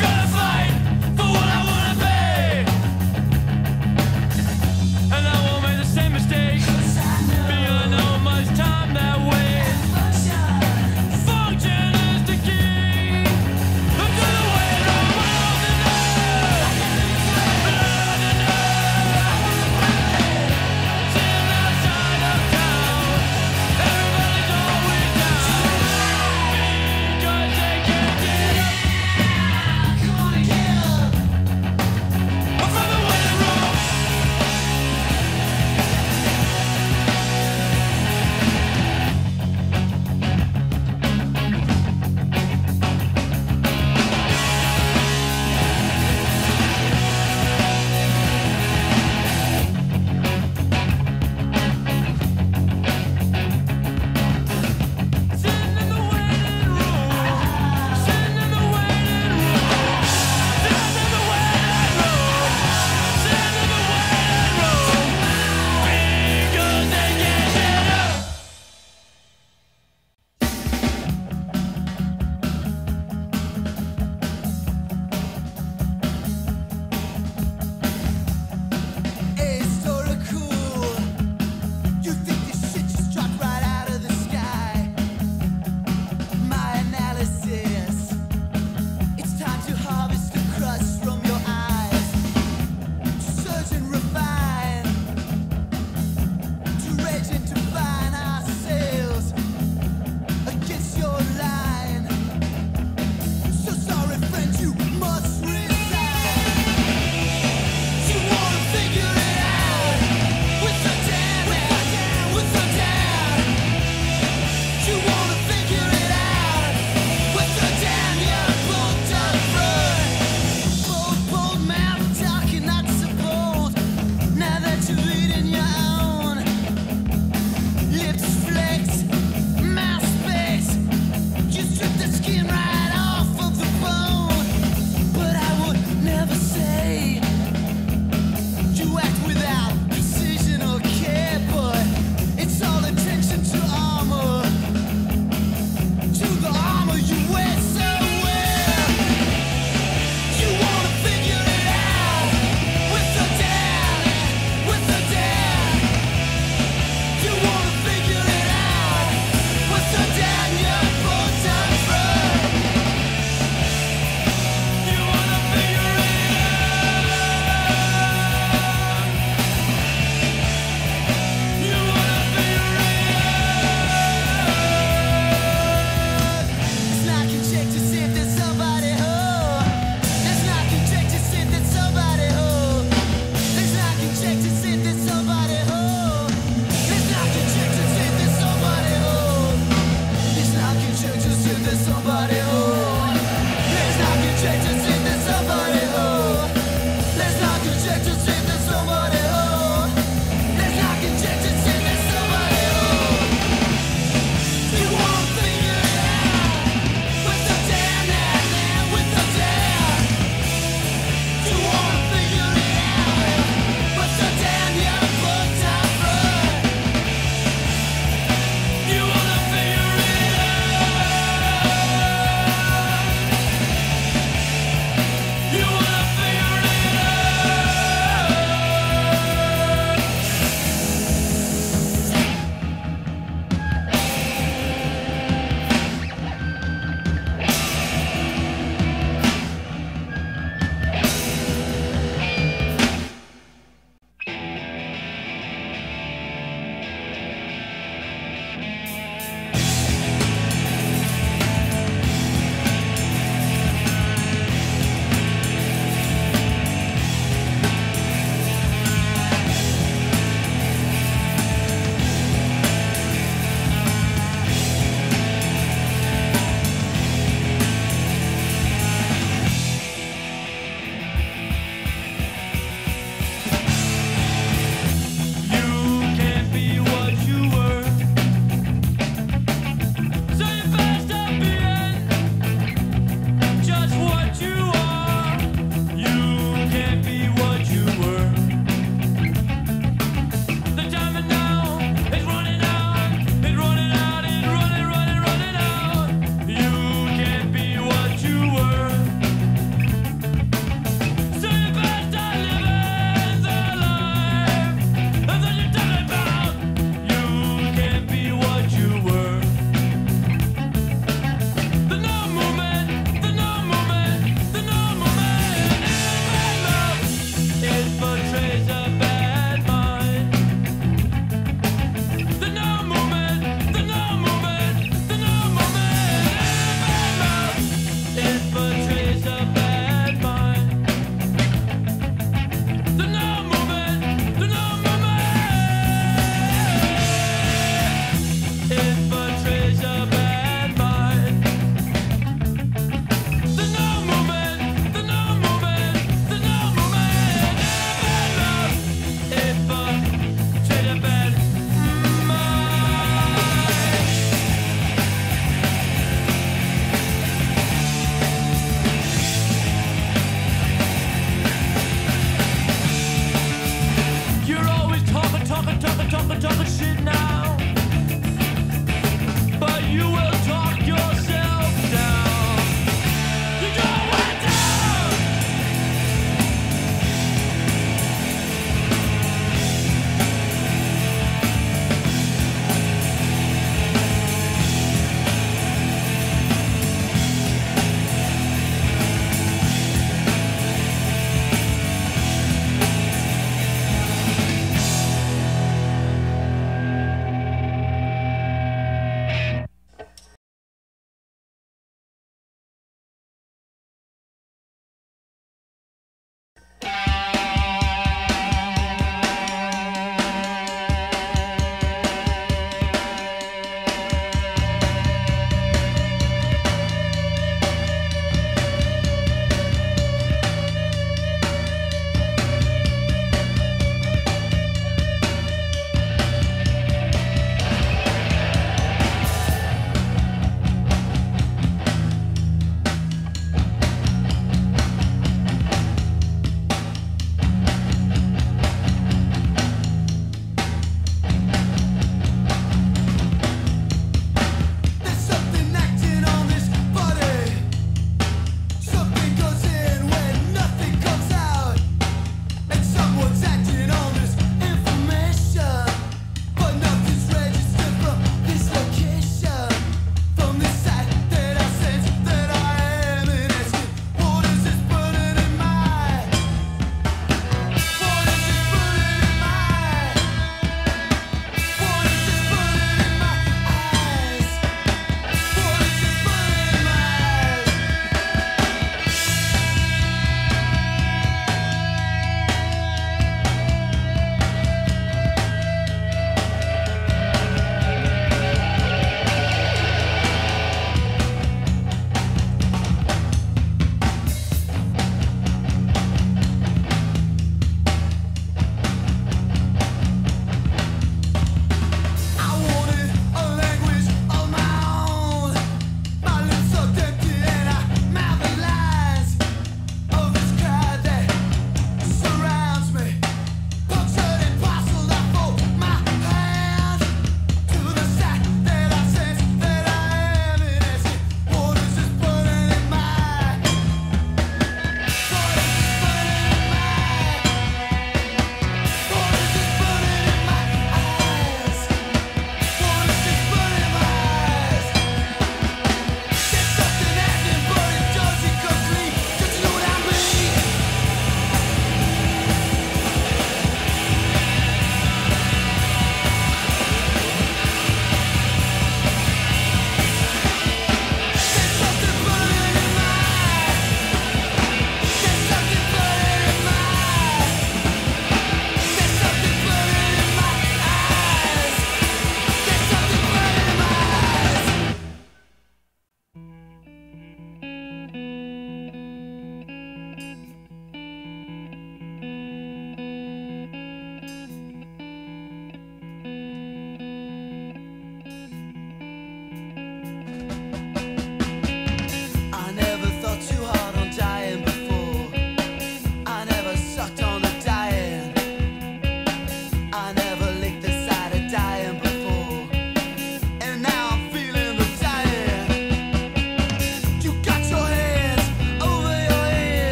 Gonna fight for what I wanna be, and I won't make the same mistake. Feeling how much time that waits. Function is the key. Look to the way the world is sitting outside of town. Everybody's always down because they can't get up. Come on,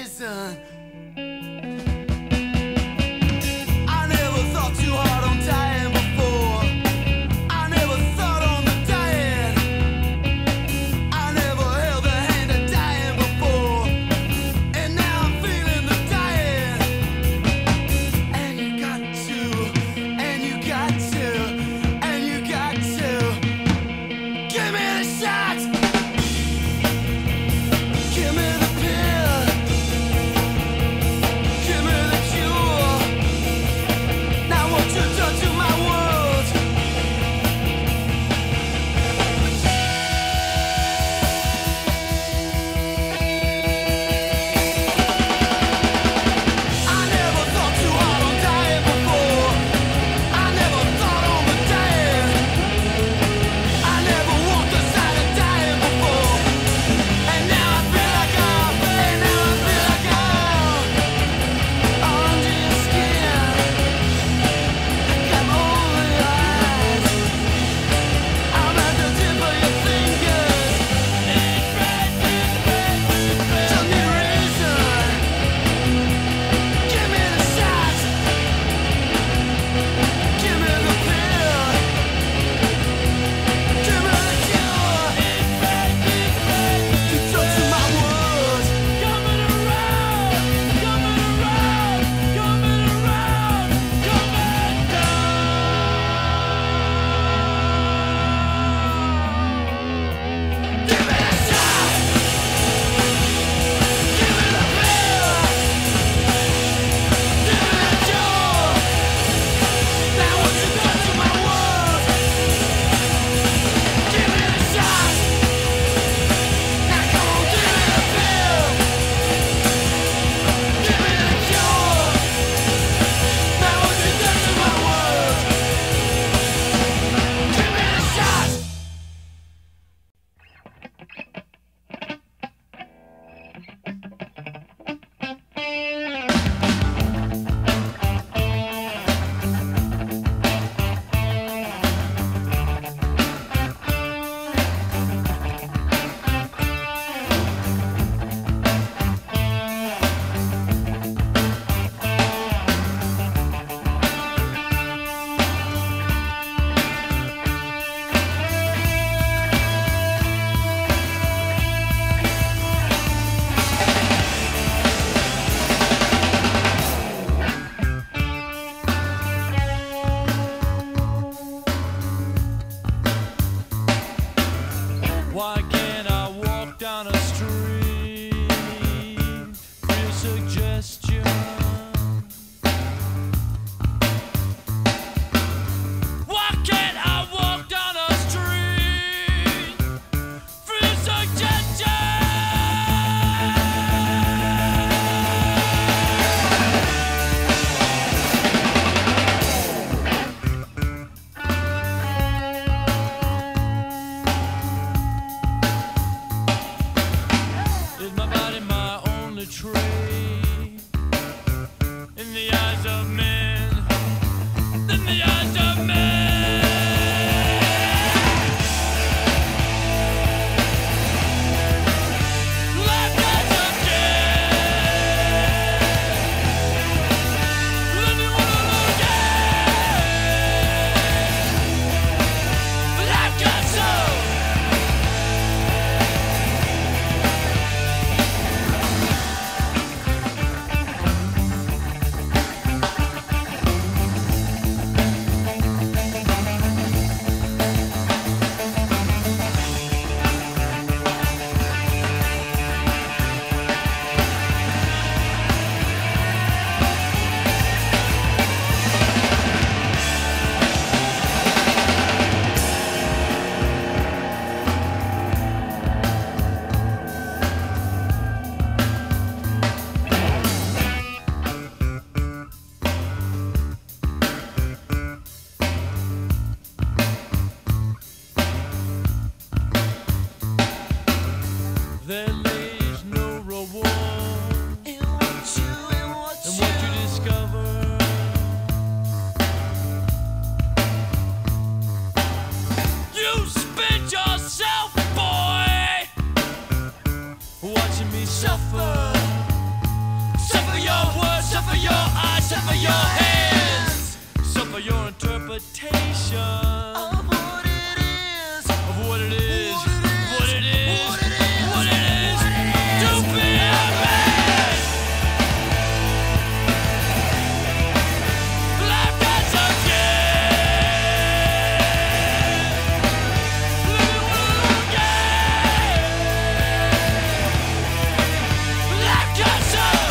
reason. I never thought too hard on dying before. I never thought on the dying. I never held the hand of dying before. And now I'm feeling the dying. And you got to, and you got to, and you got to give me the shot. Give me the pill. Give me the cure. Now what you done to my world? I never thought too hard on dying before. I never thought on the dying. I never walked the side of dying before. And now I feel like and now I feel like under your skin. Come over your eyes. I'm at the tip of your fingers. Tell me reason. Give me the shot. Give me the pill. Give me the cure. You touch my words. Coming around, coming around, coming around, coming Give me the shot. Give me the pill. Give me the cure. Now what you done to my world? Give me the shot. Now come on, give me the pill. Give me the cure. Now what you done to my world? Give me the shot. Why can't I walk down a street? Real suggestion. Why can't I walk down a street? Real suggestion. Is my body my only trait? In the eyes of men, in the eyes of men. Life is a game. Then you wanna look at like a soul. suffer your hands, suffer your interpretation Of what it is, of what it is, what it is, what it is, what it is to be a man. Life gets again. Living again. Life gets again.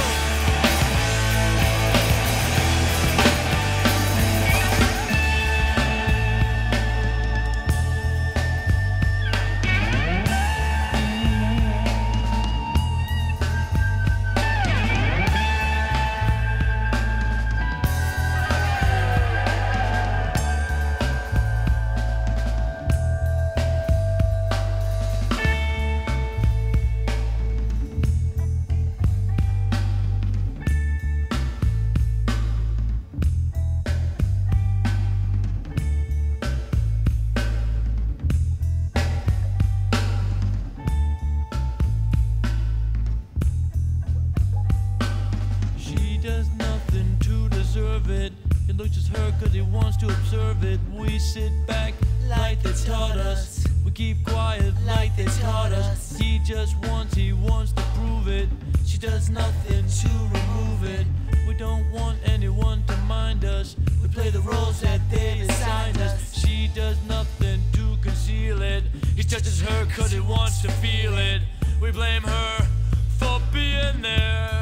She does nothing to deserve it. It looks just her cause he wants to observe it. We sit back like they taught us. We keep quiet like they taught us. He wants to prove it. She does nothing to remove it. We don't want anyone to mind us. We play the roles that they assigned us. She does nothing to conceal it. He touches her cause he wants to feel it. We blame her for being there.